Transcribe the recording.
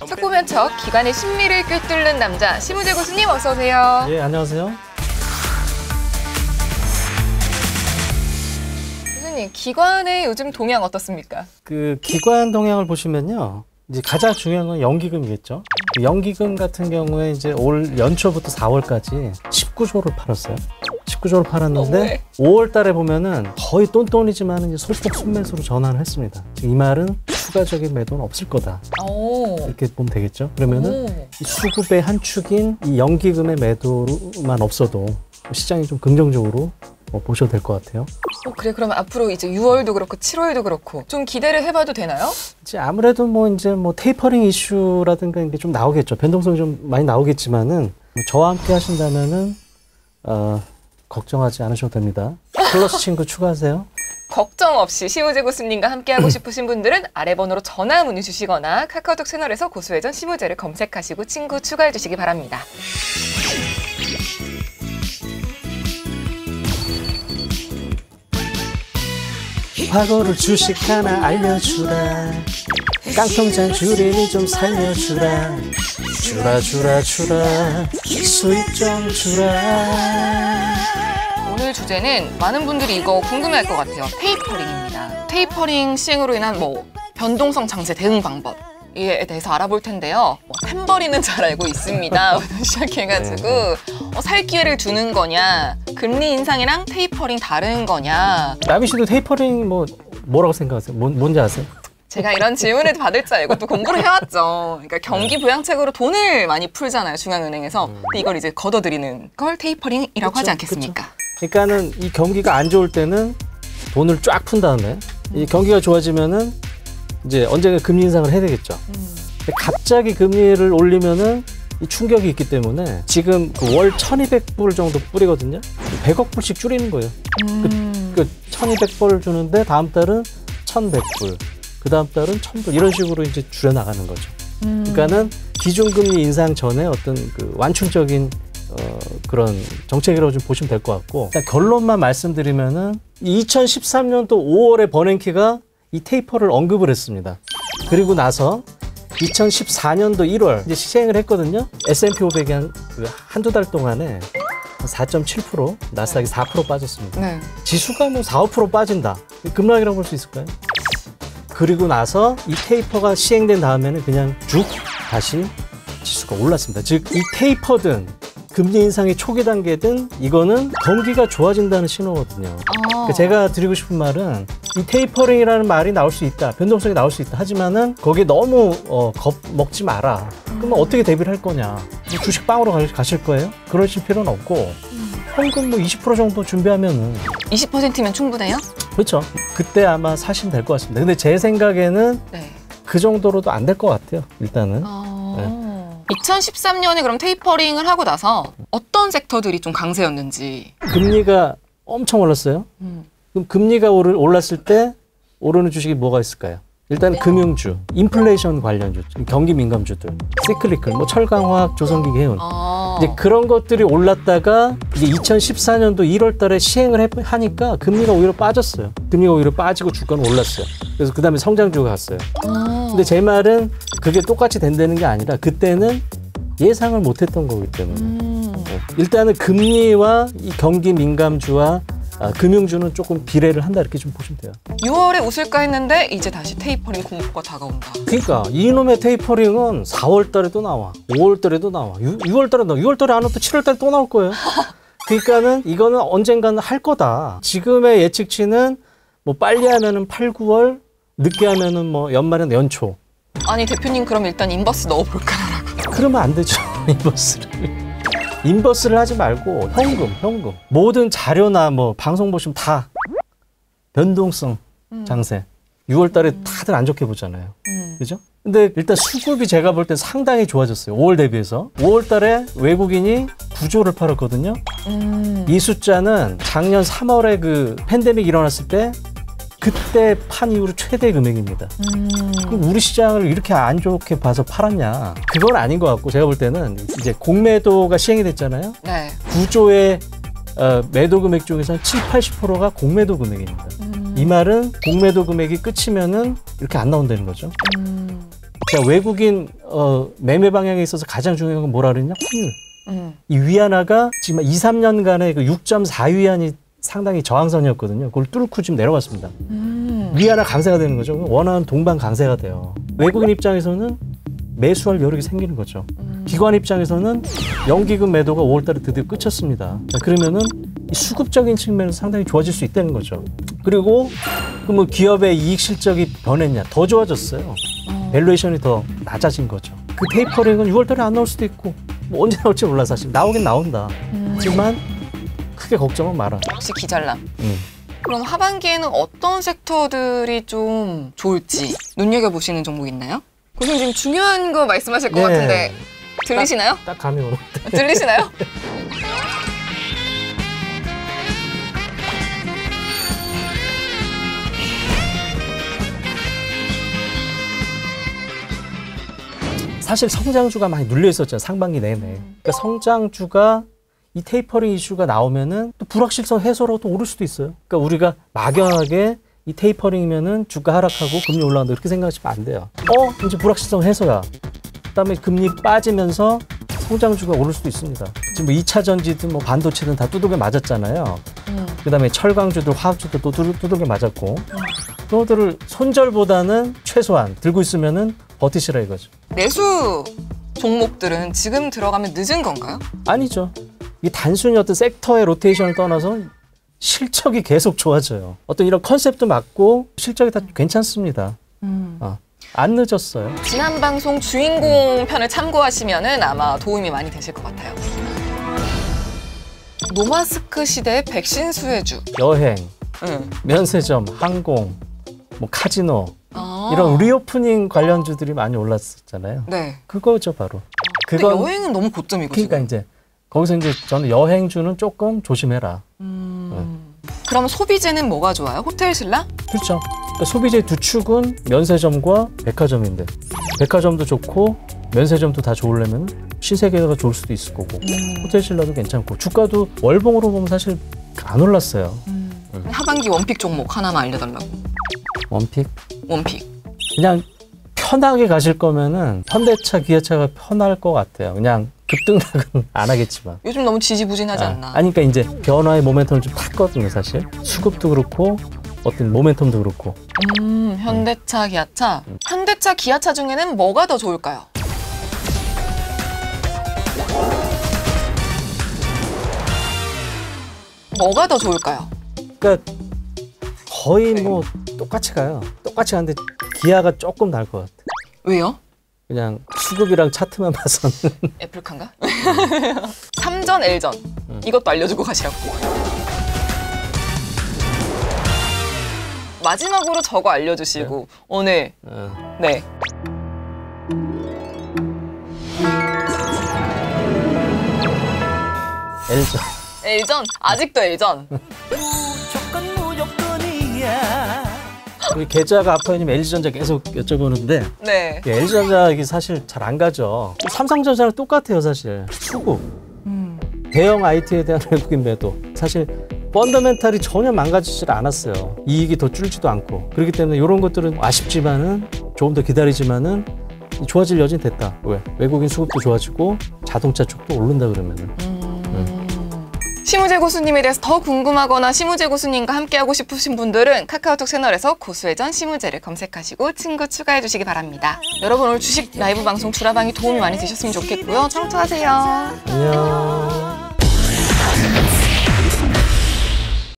척 보면 척, 기관의 심리를 꿰뚫는 남자, 심우재 교수님 어서 오세요. 예, 안녕하세요. 교수님, 기관의 요즘 동향 어떻습니까? 그 기관 동향을 보시면요, 이제 가장 중요한 건 연기금이겠죠. 연기금 같은 경우에 이제 올 연초부터 4월까지 19조를 팔았어요. 19조를 팔았는데 5월 달에 보면은 거의 똔똔이지만 이제 소폭 순매수로 전환을 했습니다. 이 말은 추가적인 매도는 없을 거다. 이렇게 보면 되겠죠. 그러면은 이 수급의 한 축인 이 연기금의 매도만 없어도 시장이 좀 긍정적으로 보셔도 될 것 같아요. 그래, 그러면 앞으로 이제 6월도 그렇고 7월도 그렇고 좀 기대를 해봐도 되나요? 이제 아무래도 이제 테이퍼링 이슈라든가 이게 좀 나오겠죠. 변동성이 좀 많이 나오겠지만은 저와 함께 하신다면은 걱정하지 않으셔도 됩니다. 플러스 친구 추가하세요. 걱정 없이 심우재 교수님과 함께하고 싶으신 분들은 아래 번호로 전화 문의 주시거나 카카오톡 채널에서 고수회전 심우재를 검색하시고 친구 추가해 주시기 바랍니다. 과거를 주식 하나 알려주라. 깡통장 주린이 좀 살려주라. 주라 수익 좀 주라. 오늘 주제는 많은 분들이 이거 궁금해할 것 같아요. 테이퍼링입니다. 테이퍼링 시행으로 인한 변동성 장세 대응 방법 에 대해서 알아볼 텐데요. 템버리는 잘 알고 있습니다. 시작해가지고 살 기회를 주는 거냐, 금리 인상이랑 테이퍼링 다른 거냐. 나비 씨도 테이퍼링 뭐라고 생각하세요? 뭔지 아세요? 제가 이런 질문을 받을 줄 알고 또 공부를 해왔죠. 그러니까 경기 부양책으로 돈을 많이 풀잖아요, 중앙은행에서. 이걸 이제 걷어들이는 걸 테이퍼링이라고 하지 않겠습니까? 그러니까는 이 경기가 안 좋을 때는 돈을 쫙 푼 다음에 이 경기가 좋아지면은 이제 언젠가 금리 인상을 해야 되겠죠. 근데 갑자기 금리를 올리면은 이 충격이 있기 때문에 지금 월 1,200불 정도 뿌리거든요. 100억 불씩 줄이는 거예요. 그 1,200불 주는데 다음 달은 1,100불, 그 다음 달은 1,000불 이런 식으로 이제 줄여나가는 거죠. 그러니까는 기준금리 인상 전에 어떤 그 완충적인 그런 정책이라고 좀 보시면 될 것 같고, 결론만 말씀드리면은 2013년도 5월에 버냉키가 이 테이퍼를 언급을 했습니다. 그리고 나서 2014년도 1월 이제 시행을 했거든요. S&P 500이 한두 달 동안에 4.7%, 나스닥이 4% 빠졌습니다. 네. 지수가 4, 5% 빠진다. 급락이라고 볼 수 있을까요? 그리고 나서 이 테이퍼가 시행된 다음에는 그냥 쭉 다시 지수가 올랐습니다. 즉, 이 테이퍼든 금리 인상의 초기 단계든 이거는 경기가 좋아진다는 신호거든요. 그러니까 제가 드리고 싶은 말은 이 테이퍼링이라는 말이 나올 수 있다, 변동성이 나올 수 있다 하지만은 거기에 너무 겁먹지 마라. 그러면 어떻게 대비를 할 거냐? 주식 빵으로 가실 거예요? 그러실 필요는 없고 현금 20% 정도 준비하면은 20%면 충분해요? 그렇죠. 그때 아마 사시면 될 것 같습니다. 근데 제 생각에는 그 정도로도 안 될 것 같아요. 일단은. 2013년에 그럼 테이퍼링을 하고 나서 어떤 섹터들이 좀 강세였는지. 금리가 엄청 올랐어요. 그럼 금리가 올랐을 때 오르는 주식이 뭐가 있을까요? 일단 금융주, 인플레이션 관련주, 경기 민감주들, 시클리컬, 철강화학, 조선기기, 해운. 이제 그런 것들이 올랐다가 이제 2014년도 1월 달에 시행을 하니까 금리가 오히려 빠졌어요. 금리가 오히려 빠지고 주가는 올랐어요. 그래서 그다음에 성장주가 갔어요. 근데 제 말은 그게 똑같이 된다는 게 아니라 그때는 예상을 못했던 거기 때문에 일단은 금리와 이 경기 민감주와 금융주는 조금 비례를 한다 이렇게 좀 보시면 돼요. 6월에 웃을까 했는데 이제 다시 테이퍼링 공포가 다가온다. 그러니까 이놈의 테이퍼링은 4월 달에 또 나와, 5월 달에도 나와, 6월 달에 나와, 6월 달에 안 오면 또 7월 달에 또 나올 거예요. 그러니까는 이거는 언젠가는 할 거다. 지금의 예측치는 빨리 하면은 8, 9월, 늦게 하면은 연말에는 연초. 아니 대표님 그럼 일단 인버스 넣어볼까요? 그러면 안 되죠. 인버스를 하지 말고 현금. 모든 자료나 방송 보시면 다 변동성 장세. 6월 달에 다들 안 좋게 보잖아요. 그죠? 근데 일단 수급이 제가 볼 땐 상당히 좋아졌어요. 5월 대비해서. 5월 달에 외국인이 9조를 팔았거든요. 이 숫자는 작년 3월에 그 팬데믹 일어났을 때 그때 판 이후로 최대 금액입니다. 그럼 우리 시장을 이렇게 안 좋게 봐서 팔았냐? 그건 아닌 것 같고 제가 볼 때는 이제 공매도가 시행이 됐잖아요. 네. 9조의 매도 금액 중에서는 70~80%가 공매도 금액입니다. 이 말은 공매도 금액이 끝이면은 이렇게 안 나온다는 거죠. 자, 외국인 매매 방향에 있어서 가장 중요한 건 뭐라 그랬냐? 환율. 이 위안화가 지금 2, 3년간의 그 6.4위안이 상당히 저항선이었거든요. 그걸 뚫고 지금 내려갔습니다. 위안화 강세가 되는 거죠. 원화는 동반 강세가 돼요. 외국인 입장에서는 매수할 여력이 생기는 거죠. 기관 입장에서는 연기금 매도가 5월달에 드디어 끝쳤습니다. 자, 그러면은 이 수급적인 측면에서 상당히 좋아질 수 있다는 거죠. 그리고 뭐 기업의 이익 실적이 변했냐? 더 좋아졌어요. 밸류에이션이 더 낮아진 거죠. 그 테이퍼링은 6월달에 안 나올 수도 있고 뭐 언제 나올지 몰라 사실. 나오긴 나온다. 하지만 크게 걱정은 마라. 역시 기잘남. 그럼 하반기에는 어떤 sek터들이 좀 좋을지 눈여겨보시는 종목 있나요? 교수님 지금 중요한 거 말씀하실 것 같은데 들리시나요? 딱 감이 오는. 들리시나요? 사실 성장주가 많이 눌려 있었잖아요. 상반기 내내. 그러니까 성장주가 이 테이퍼링 이슈가 나오면은 또 불확실성 해소로 또 오를 수도 있어요. 그러니까 우리가 막연하게 이 테이퍼링이면은 주가 하락하고 금리 올라간다 이렇게 생각하시면 안 돼요. 이제 불확실성 해소야. 그다음에 금리 빠지면서 성장주가 오를 수도 있습니다. 지금 뭐 2차 전지든 뭐 반도체든 다 두들겨 맞았잖아요. 그다음에 철강주들, 화학주들 또 두들겨 맞았고 그것들을 손절보다는 최소한 들고 있으면은 버티시라 이거죠. 내수 종목들은 지금 들어가면 늦은 건가요? 아니죠. 이 단순히 어떤 섹터의 로테이션을 떠나서 실적이 계속 좋아져요. 어떤 이런 컨셉도 맞고 실적이 다 괜찮습니다. 안 늦었어요. 지난 방송 주인공 편을 참고하시면은 아마 도움이 많이 되실 것 같아요. 노마스크 시대의 백신 수혜주. 여행, 면세점, 항공, 뭐 카지노 아. 이런 리오프닝 관련주들이 많이 올랐었잖아요. 네. 그거죠 바로. 근데 여행은 너무 고점이고. 그러니까 지금. 이제 거기서 이제 저는 여행주는 조금 조심해라. 그럼 소비재는 뭐가 좋아요? 호텔 신라? 그렇죠. 그러니까 소비재 두 축은 면세점과 백화점인데 백화점도 좋고 면세점도 다 좋으려면 신세계가 좋을 수도 있을 거고 호텔 신라도 괜찮고 주가도 월봉으로 보면 사실 안 올랐어요. 하반기 원픽 종목 하나만 알려달라고. 원픽? 원픽. 그냥 편하게 가실 거면은 현대차, 기아차가 편할 것 같아요. 그냥 급등락은 안 하겠지만. 요즘 너무 지지부진하지 않나? 아니 그러니까 이제 변화의 모멘텀을 좀 탔거든요, 사실. 수급도 그렇고 어떤 모멘텀도 그렇고. 현대차, 기아차. 현대차, 기아차 중에는 뭐가 더 좋을까요? 뭐가 더 좋을까요? 그러니까 거의 뭐 똑같이 가요. 똑같이 가는데 기아가 조금 나을 것 같아. 왜요? 그냥 수급이랑 차트만 봐서는. 애플카인가? 3전, L전. 이것도 알려주고 가시라고. 마지막으로 저거 알려주시고 오늘 네. L전. L전? 아직도 L전? 우리 계좌가 아파요님 LG전자 계속 여쭤보는데 네. LG전자 이게 사실 잘 안 가죠. 삼성전자랑 똑같아요 사실. 수급. 대형 IT에 대한 외국인 매도. 사실 펀더멘탈이 전혀 망가지질 않았어요. 이익이 더 줄지도 않고. 그렇기 때문에 이런 것들은 아쉽지만은 조금 더 기다리지만은 좋아질 여지는 됐다. 왜? 외국인 수급도 좋아지고 자동차 쪽도 오른다 그러면은. 심우재 고수님에 대해서 더 궁금하거나 심우재 고수님과 함께하고 싶으신 분들은 카카오톡 채널에서 고수회전 심우재를 검색하시고 친구 추가해 주시기 바랍니다. 여러분 오늘 주식 라이브 방송 주라방이 도움이 많이 되셨으면 좋겠고요. 청취하세요. 안녕.